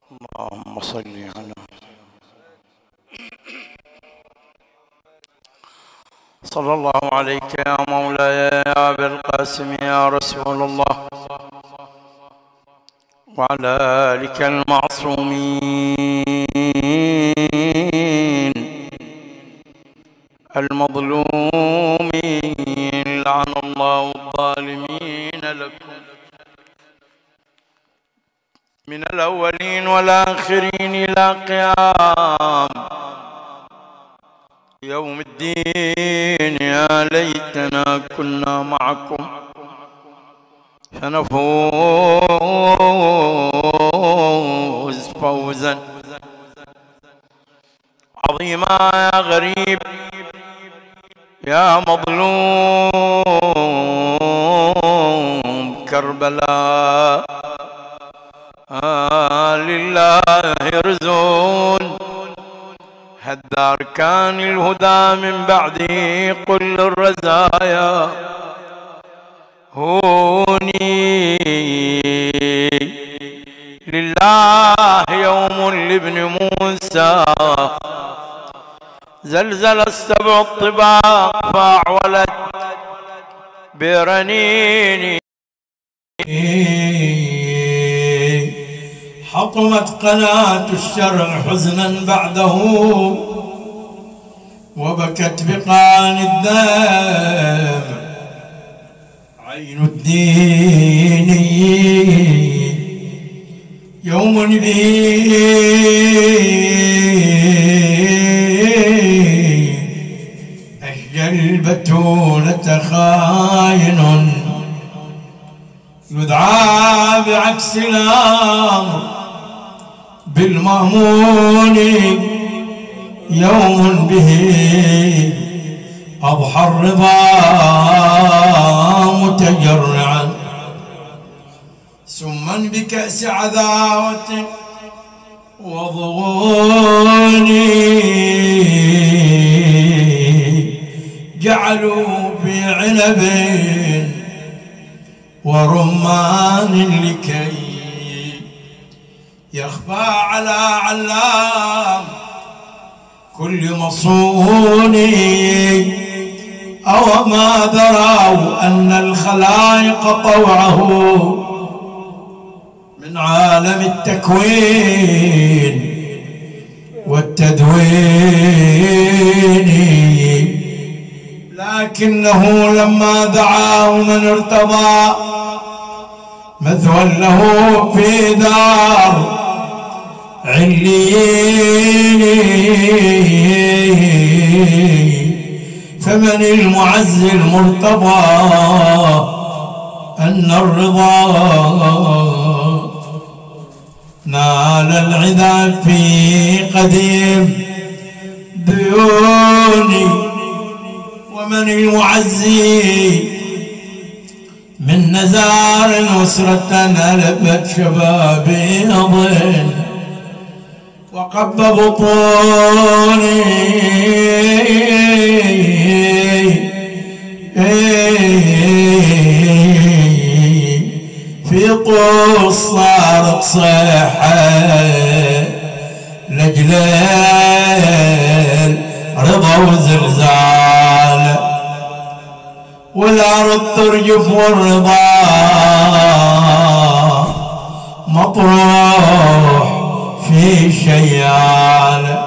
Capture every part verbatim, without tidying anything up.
اللهم صل على صلى الله عليك يا مولاي يا أبا القاسم يا رسول الله وعلى آلك المعصومين المظلومين لعن الله الظالمين لكم من الأولين والآخرين إلى قيام يوم الدين. يا ليتنا كنا معكم فنفوز فوزا عظيما. يا غريب يا مظلوم كربلاء آه لله يرزون هدار كان الهدى من بعده كل الرزايا هوني لله يوم لابن موسى زلزل السبع الطباق فاعولت برنيني حطمت قناة الشرع حزنا بعده وبكت بقان الدم عين الدين يوم به أشجى البتولة خاين يدعى بعكس الأمر بالمأمون يوم به أضحى الرضا متجرعا سما بكأس عداوة وضغون جعلوا في عنب ورمان لكي يخفى على علام كل مصون أو ما دروا أن الخلائق طوعه من عالم التكوين والتدوين لكنه لما دعاه من ارتضى مثوى له في دار عليين فمن المعز المرتضى أن الرضا نال العذاب في قديم ديوني ومن المعزي من نزار أسرة ألبت شبابي أظن وقب بطوني في طول صارت صيحة لجل رضا وزلزال والأرض ترجف والرضا مطروح في شيال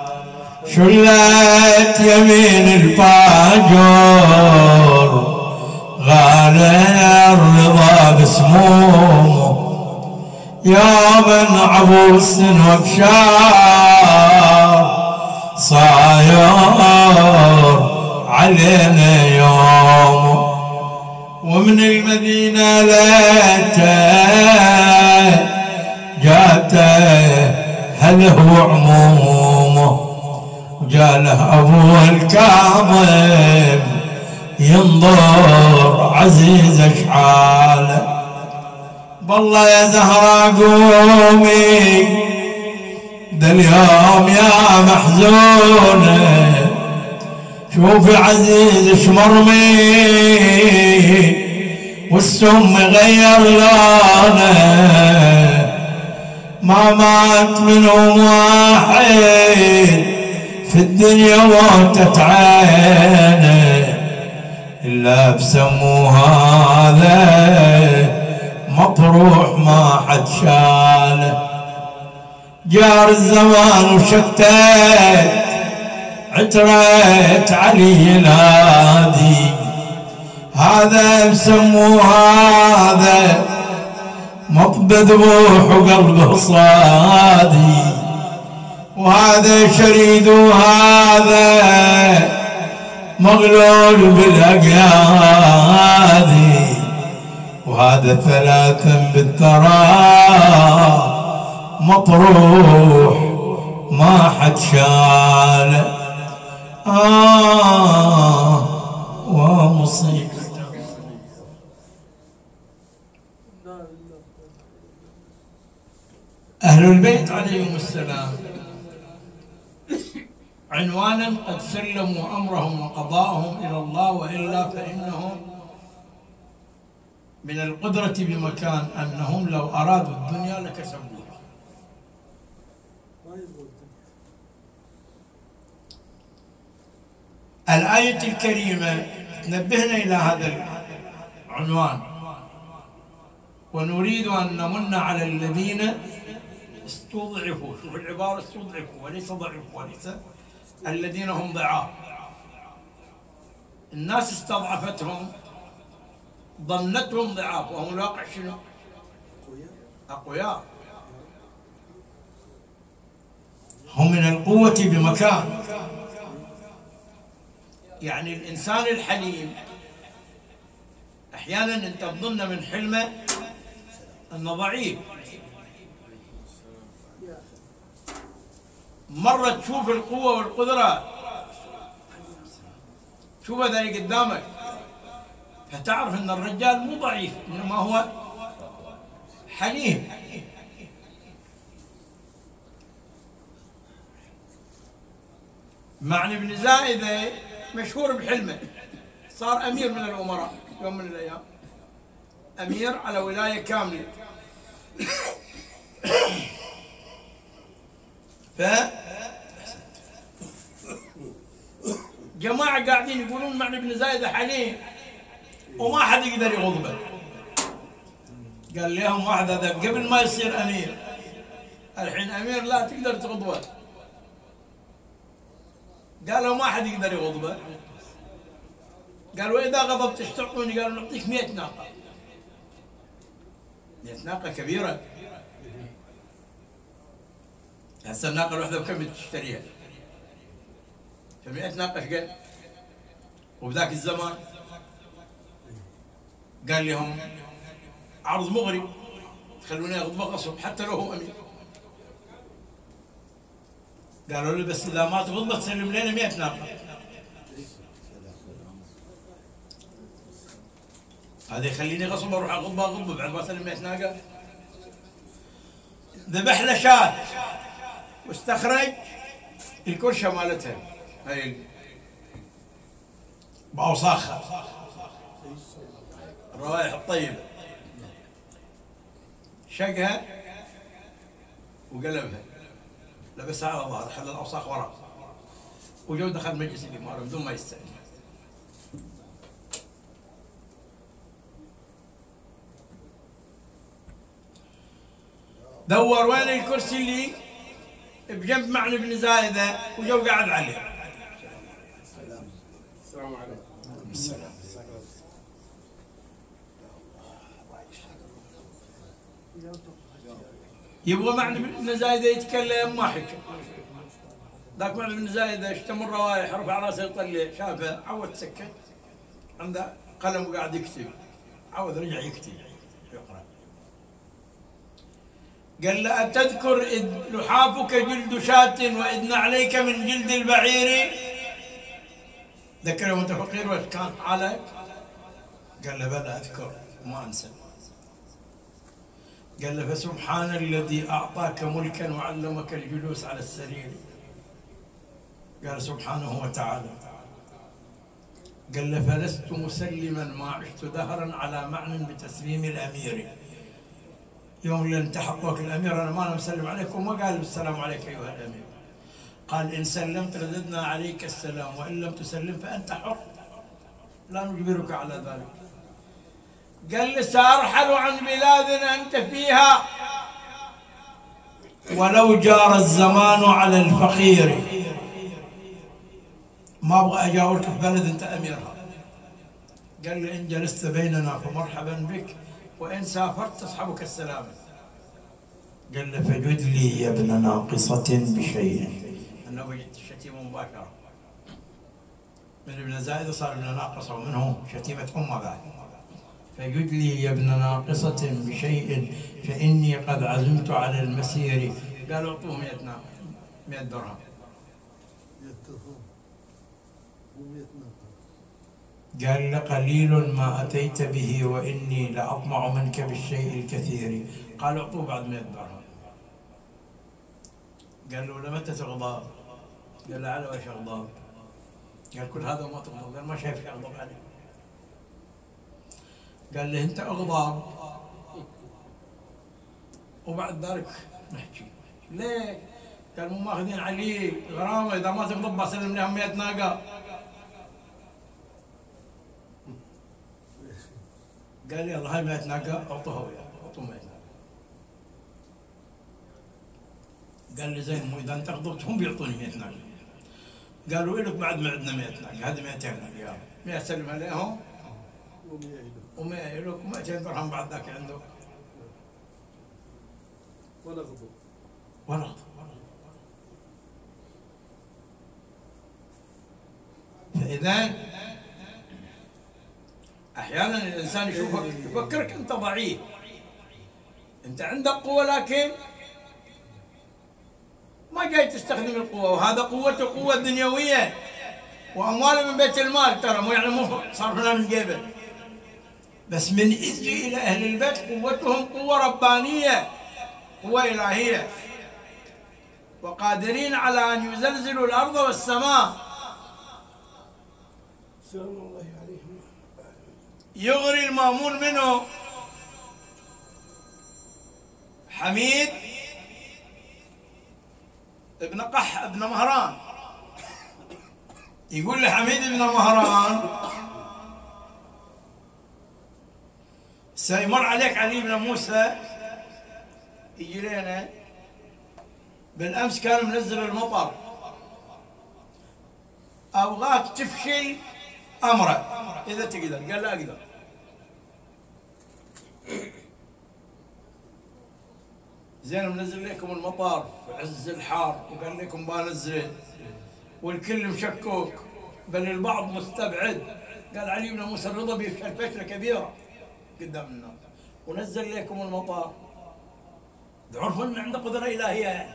شلت يمين الفاجر غالي الرضا بسمومه يا من عبوس وبشار صاير علينا يوم ومن المدينة ليته جاته هل هو عمومه وجاله أبو الكاظم ينظر عزيز اشحاله بالله يا زهراء قومي ده اليوم يا محزونه شوفي عزيز شمرمي والسم غير لونه ما مات منهم واحد في الدنيا موتت عينه إلا بسموا هذا مطروح ما حد شاله. جار الزمان وشتت عترة علي نادي هذا بسموا هذا مقبض روح وقلبه صادي، وهذا شريد وهذا مغلول بالاقيادي، وهذا ثلاثا بالثرى مطروح ما حد شاله. آه ومصيبة. أهل البيت عليهم السلام عنوانا قد سلموا أمرهم وقضاءهم إلى الله، وإلا فإنهم من القدرة بمكان أنهم لو أرادوا الدنيا لكسبوها. الآية الكريمة تنبهنا إلى هذا العنوان، ونريد أن نمن على الذين استضعفوا. شوف العبارة، استضعفوا وليس ضعفوا، وليس الذين هم ضعاف. الناس استضعفتهم، ظنتهم ضعاف، وهم الواقع شنو؟ أقوياء. هم من القوة بمكان. يعني الإنسان الحليم أحيانا أنت تظن من حلمه أنه ضعيف، مرة تشوف القوة والقدرة، شوف هذا اللي قدامك، فتعرف أن الرجال مو ضعيف، إنما هو حليم. معني بن زائدة مشهور بحلمه، صار أمير من الأمراء يوم من الأيام، أمير على ولاية كاملة. ف جماعة قاعدين يقولون معني بن زائدة حليم وما حد يقدر يغضبه. قال لهم واحد هذا قبل ما يصير أمير، الحين أمير لا تقدر تغضبه. قالوا ما حد يقدر يغضبه. قالوا إذا غضبت ايش تعطوني؟ قالوا نعطيك مئة ناقة. مئة ناقة كبيرة. هسه الناقة الواحدة بكم تشتريها؟ فمئة ناقة ايش قد؟ وبذاك الزمان قال لهم عرض مغري، تخلوني اغضبه غصب حتى لو هو امير. قالوا له بس اذا ما تغضبه تسلم لنا مئة ناقة. هذا يخليني غصب اروح اغضبه اغضبه بعد ما اسلم مئة ناقة. ذبح له شاة واستخرج الكرشه مالتها هاي باوساخها، الروائح الطيبه، شقها وقلبها، لبسها على ظهره، خلى الاوساخ وراه، وجو دخل مجلس الاماره بدون ما يستأذن. دور وين الكرسي اللي بجنب معني بن زايدة وجو قاعد عليه. السلام عليكم. السلام. يبغى معني بن زايدة يتكلم ما حكى. ذاك معني بن زايدة اشتم الروائح، رفع راسه يطلع، شافه عود سكت، عنده قلم وقاعد يكتب، عود رجع يكتب يقرأ. قال له أتذكر إذ لحافك جلد شاة وإذ عليك من جلد البعير؟ ذكر يوم أنت فقير وش كان حالك؟ قال له بلى أذكر ما أنسى. قال له فسبحان الذي أعطاك ملكا وعلمك الجلوس على السرير. قال سبحانه وتعالى. قال له فلست مسلما ما عشت دهرا على معنى بتسليم الأمير. يوم اللي انت حطوك الامير انا ما انا مسلم عليك، وما قال السلام عليك ايها الامير، قال ان سلمت رددنا عليك السلام وان لم تسلم فانت حر لا نجبرك على ذلك. قال لي سارحل عن بلاد انت فيها ولو جار الزمان على الفقير، ما ابغى اجاورك في بلد انت اميرها. قال لي ان جلست بيننا فمرحبا بك وان سافرت تصحبك السلامه. قال لي فجد لي يا ابن ناقصة بشيء، انا وجدت الشتيمه مباشره من ابن زايد صار ابن ناقصه ومنه شتيمه امه بعد. فجد لي يا ابن ناقصة بشيء فاني قد عزمت على المسير. قالوا اعطوه مئة درهم. قال لقليل ما أتيت به وإني لأطمع منك بالشيء الكثير. قال اعطوه بعد مئة درهم. قال له لمتى تغضب؟ قال له على وش أغضب؟ قال كل هذا وما تغضب. قال ما شايف أغضب عليه. قال له أنت أغضب وبعد ذلك نحكي ليه؟ قال مو ماخذين علي غرامة إذا ما تغضب بسلم لهم مئة ناقة. قال لي يلا هاي مئة ناقة اعطوها وياه، اعطوه مئة ناقة. قال لي زين مو اذا انت غضبت هم بيعطوني مئة ناقة. قالوا لك بعد ما عندنا مئة ناقة، هذه مئتين ناقة، مئة سلم عليهم ومئة لك ومئتين درهم بعد ذاك عندك. ولا غضب ولا غضب. فإذا أحيانا الإنسان يشوفك يفكرك أنت ضعيف، أنت عندك قوة لكن ما جاي تستخدم القوة، وهذا قوته قوة دنيوية وأمواله من بيت المال، ترى مو يعني مو صرفنا من جيبه، بس من يجي إلى أهل البيت قوتهم قوة ربانية، قوة إلهية، وقادرين على أن يزلزلوا الأرض والسماء. سلام الله عليهم. يغري المأمون منه حميد ابن قح ابن مهران، يقول لحميد ابن مهران سيمر عليك علي بن موسى يجي لنا، بالأمس كان منزل المطر، أبغاك تفشل أمره إذا تقدر. قال لا أقدر. زين منزل لكم المطر في عز الحار وقال لكم بنزل والكل مشكوك بل البعض مستبعد. قال علي بن موسى الرضا بيفشل فشله كبيره قدام الناس ونزل لكم المطر، تعرفوا ان عنده قدره الهيه.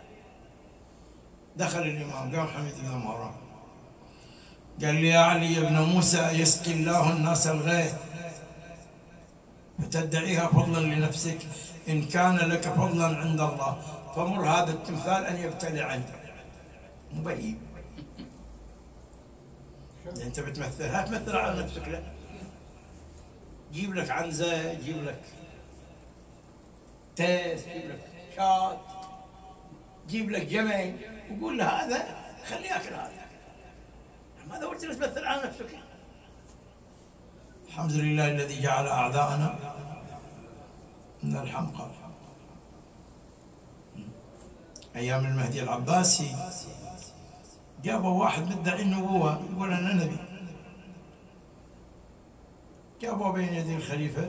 دخل الامام قام حميد بن مهران قال لي يا علي بن موسى يسقي الله الناس الغيث فتدعيها فضلا لنفسك، إن كان لك فضلا عند الله فمر هذا التمثال أن يبتلع عندك. مو بهيم أنت بتمثلها تمثل على نفسك، لا جيب لك عنزة، جيب لك تيس، جيب لك شاط، جيب لك جمل وقول له هذا خليه ياكل هذا، ماذا قلت له تمثل على نفسك. الحمد لله الذي جعل أعداءنا من الحمقى. أيام المهدي العباسي جابوا واحد مدعي النبوة يقول أنا نبي، جابوا بين يدي الخليفة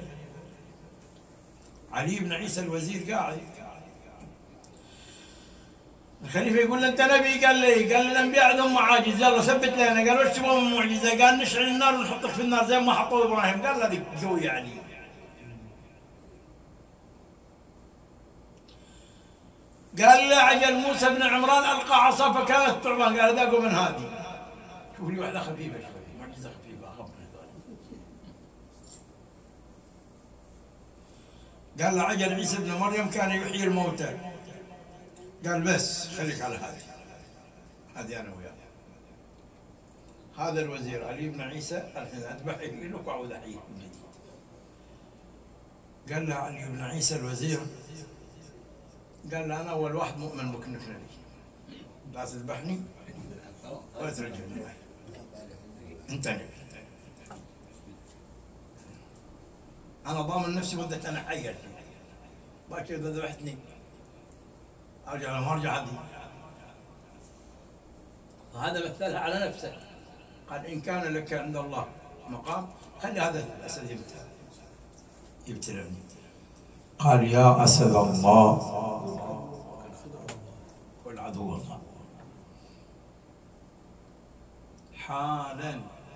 علي بن عيسى الوزير قاعد، الخليفة يقول له أنت نبي؟ قال لي، قال لي الأنبياء عندهم معاجز، يلا ثبت لنا. قال وش تبغى من معجزة؟ قال نشعل النار ونحطك في النار زي ما حطوا إبراهيم. قال هذيك قوية علي. قال له عجل موسى بن عمران ألقى عصا فكانت ثعبان، قال ذاقوا من هذه. شوف لي واحدة خفيفة شوي، معجزة خفيفة أخف من ذلك. قال له عجل عيسى بن مريم كان يحيي الموتى، قال بس خليك على هذه، هذه أنا وياه. هذا الوزير علي بن عيسى الحين أذبح لك وأعود أحييه من جديد. قال له علي بن عيسى الوزير، قال له أنا أول واحد مؤمن بك نفني، لا تذبحني ولا ترجعني، أنت نبي، أنا ضامن نفسي مدة أنا حي، باكر إذا ذبحتني أرجع ما أرجع عدي. وهذا مثلها على نفسه، قال إن كان لك عند الله مقام خلي هذا الأسد يبتلى يبتلعني. قال يا أسد الله والعدو الله. حالا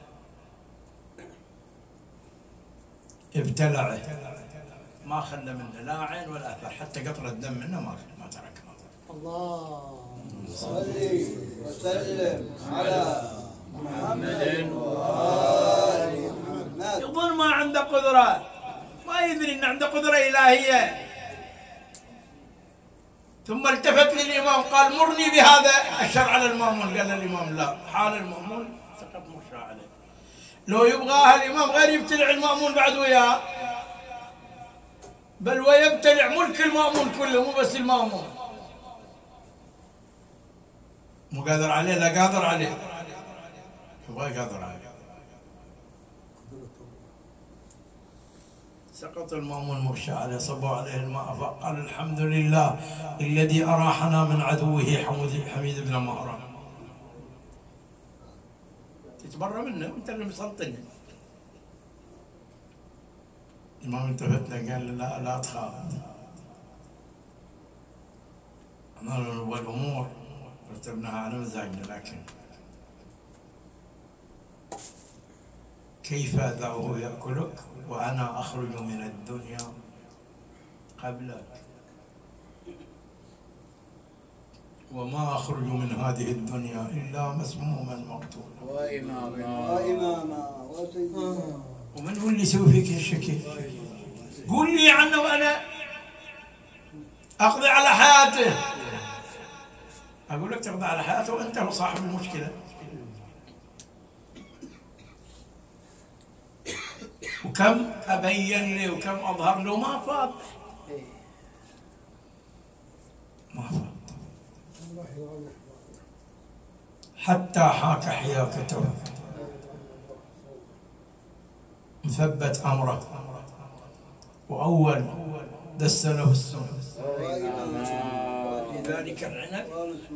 ابتلعه ما خلى منه لا عين ولا أثر، حتى قطرة الدم منه ما ما ترك. الله صل وسلم على محمد وآل محمد. يظن ما عنده قدرة، ما يدري ان عنده قدرة إلهية. ثم التفت للإمام قال مرني بهذا، أشر على المأمون، قال الإمام لا، حال المأمون سقط مشى عليه. لو يبغاها الإمام غير يبتلع المأمون بعد وياه، بل ويبتلع ملك المأمون كله مو بس المأمون. مو قادر عليه، لا قادر عليه، يبغى قادر عليه. سقط المأمون مغشى عليه، صبوا عليه الماء فقال الحمد لله الذي أراحنا من عدوه حميد حميد بن مهران. تتبرى منه أنت اللي مسلطنه. الإمام التفت له قال لا لا تخاف، أنا نبغى الأمور رتبناها على مزاجنا، لكن كيف أدعوه يأكلك وأنا أخرج من الدنيا قبلك، وما أخرج من هذه الدنيا إلا مسموما مقتولا وإماما وإماما وسيدا. ومن هو اللي يسوي فيك الشكل؟ قول لي عنه وأنا أقضي على حياته. أقول لك تقضي على حياته وأنت هو صاحب المشكلة. وكم أبين لي وكم أظهر له ما فاض، ما فاض حتى حاك حياكته، مثبت أمره، وأول دس له السم في ذلك العنب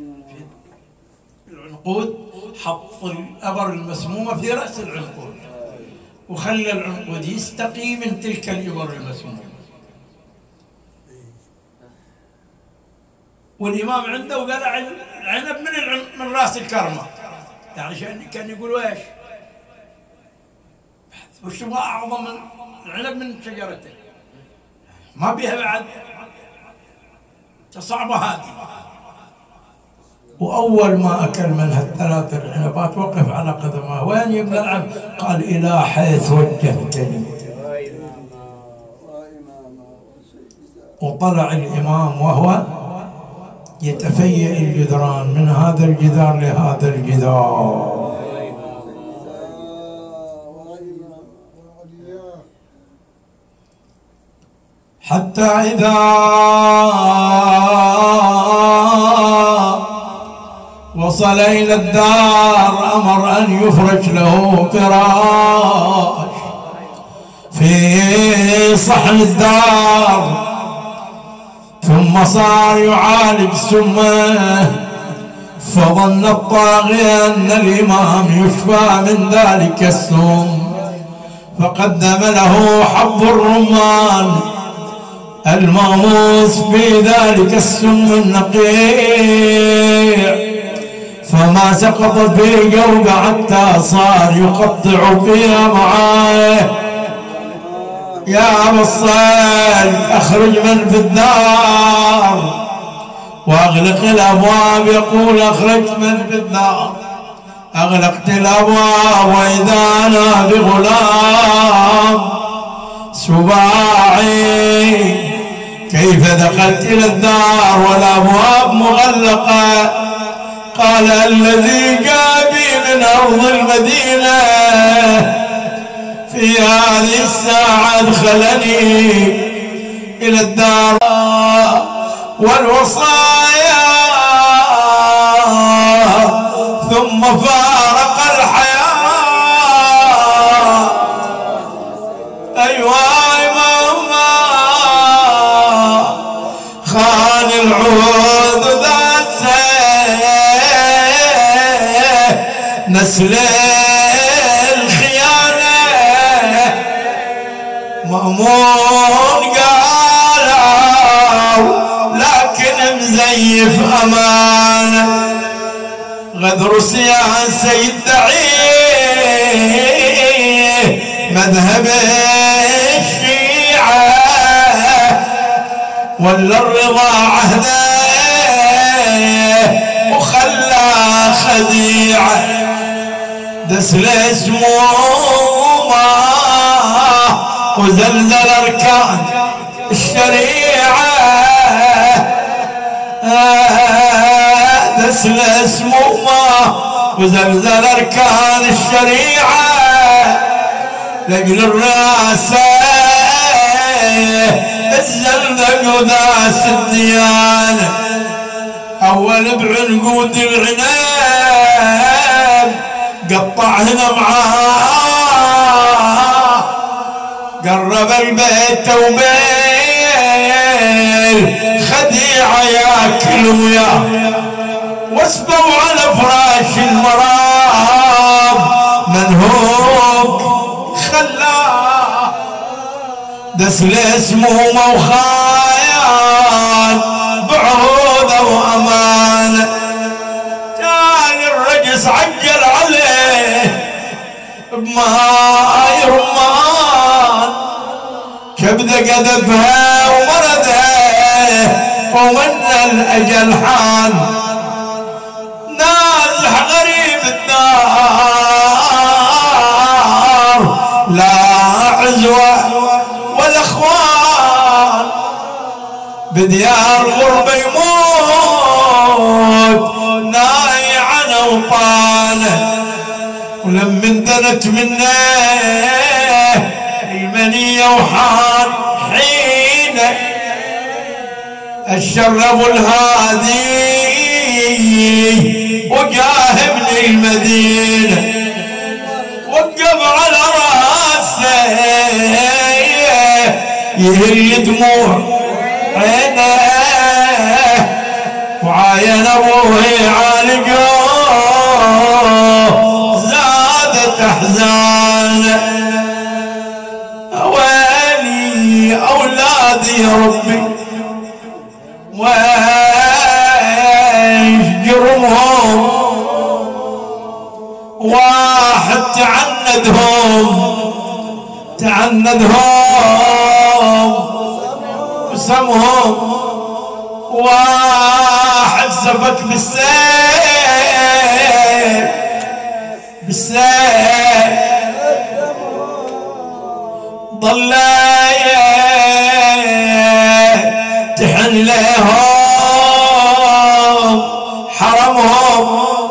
في العنقود، حط الأبر المسمومة في رأس العنقود وخلى العنقود يستقي من تلك الإبر المسمومة. والإمام عنده وقلع العنب من العن... من رأس الكرمة، يعني كان يقول ايش؟ وش تبغى أعظم من العنب من شجرته؟ ما بيها بعد صعبة هذه. وأول ما أكل منها الثلاث العنبات وقف على قدمه، وين يا ابن العم؟ قال إلى حيث وجهتني. وطلع الإمام وهو يتفيأ الجدران من هذا الجدار لهذا الجدار، حتى إذا وصل إلى الدار أمر أن يفرش له فراش في صحن الدار، ثم صار يعالج سمه، فظن الطاغية أن الإمام يشفى من ذلك السم، فقدم له حب الرمان المغموس في ذلك السم النقيع، فما سقط في جوبه حتى صار يقطع فيها معاه. يا أبا الصيد أخرج من في الدار وأغلق الأبواب. يقول أخرجت من في الدار، أغلقت الأبواب، وإذا أنا بغلام سباعي، كيف دخلت إلى الدار والأبواب مغلقة؟ قال الذي جاء بي من أرض المدينة في هذه الساعة أدخلني إلى الدار والوصايا ثم فارق الحياة. أيوة ماما خان العود ذات نسل الخيانة مأمون قالوا لكن مزيف أمانة غدر سياسة يدعيه مذهب الشيعة ولا الرضا عهده وخلى خديعة دسل اسمومه وزلزل أركان الشريعة دسل اسمومه وزلزل أركان الشريعة لأجل الرئاسة الزلزل وداس الديانة أول بعنقود العناب قطعهن معاه قرب البيت وبيل خديعة ياكل وياه واسبوا على فراش المراب منهوك خلاه دسل اسمه موخايان بعوده وأمانة تالي الرجس عجل عليه بماي رمان كبده قذفها ومردها ومن الأجل حان نازح غريب الدار لا عزوة ولا اخوان بديار غربة يموت ناي عن اوطانه ولما اندنت منه المنية وحان حينه الشرب الهادي وجاه من المدينة وقف على راسه يهل دموع عينه وعاين ابوه يعالجوه زادت احزانه ويلي اولادي يا ربي ويش جرمهم واحد تعندهم تعندهم وسمهم واحد سفك بالسيف بالسيف ضل تحن لهم حرمهم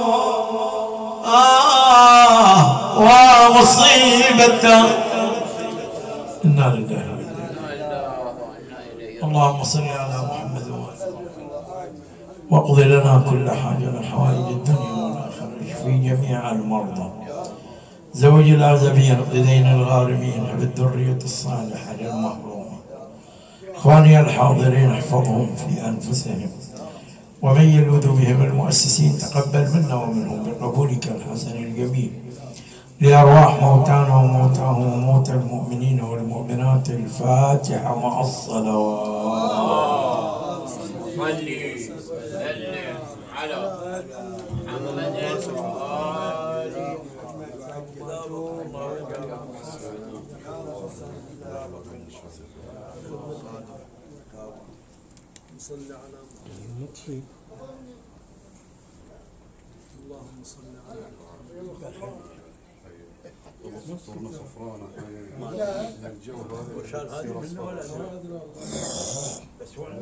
آه ومصيبة إنا لله اللهم صل على محمد واقض لنا كل حاجة من حوائج الدنيا والآخرة اشفي جميع المرضى زوج العزبين اقض دين الغارمين هب الذرية الصالحة للمحرومة إخواني الحاضرين احفظهم في أنفسهم ومن يلوذ بهم المؤسسين تقبل منا ومنهم بقبولك الحسن الجميل لأرواح موتانا وموتاهم وموتى المؤمنين والمؤمنات الفاتحة مع الصلوات. صلي وسلم على محمد صل على محمد اللهم صل على صرنا صفرانا الجو هذا